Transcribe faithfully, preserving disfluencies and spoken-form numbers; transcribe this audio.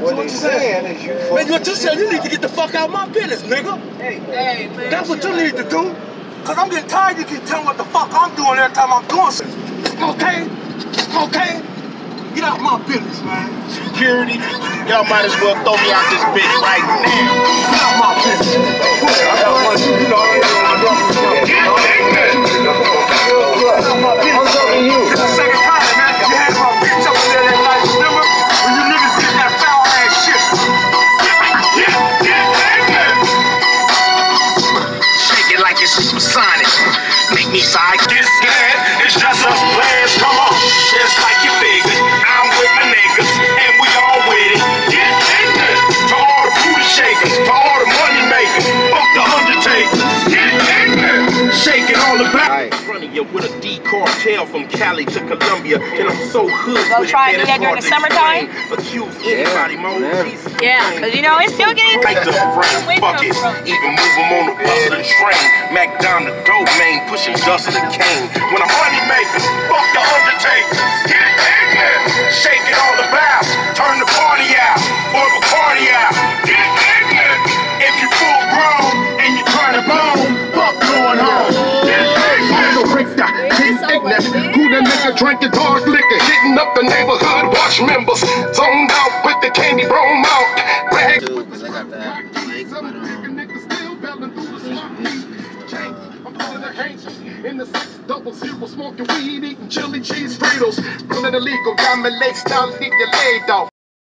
What they saying is you Man, what you said, you need to get the fuck out of my business, nigga. Hey, hey, man. That's what you need to do. Cause I'm getting tired of you keep telling what the fuck I'm doing every time I'm doing something. Okay? Okay? Get out of my business, man. Security, y'all might as well throw me out this bitch right now. Get out of my business. I got one, two, you know, I ain't I'm talking to you. This is the second time, man. You had my bitch up there that night, remember? When you niggas did that foul ass shit. Shake it like it's supersonic. Make me side get scared. It's just us players. Come on. Just like you figured. I'm with my niggas. And we all with it. Get ignorant. To all the booty shakers. To all the money makers. Fuck the undertakers. Get ignorant. Shaking all about. You with a D cartel from Cali to Colombia, and I'm so hood Go with try it to do that during the summertime. Accuse anybody, mo. Yeah, because you know it's still getting Like the frame, fuck it. Even move them on the bus of the train. Mac down the dope main, pushing dust of the cane. When a money maker, fuck the undertaker. Get ignorant, shake it all about. Turn the party out, or the party out. Get ignorant. If you full grown and you turn the bone, fuck going home. Get ignorant. Who the nigga drinking dark liquor, hitting up the neighborhood watch members, zoned out with the candy brown out. Brag. Dude, cause I got that link, but um, in the six double zero, smoking weed, eating chili cheese Fritos, running illegal, got my legs down, leave your leg off.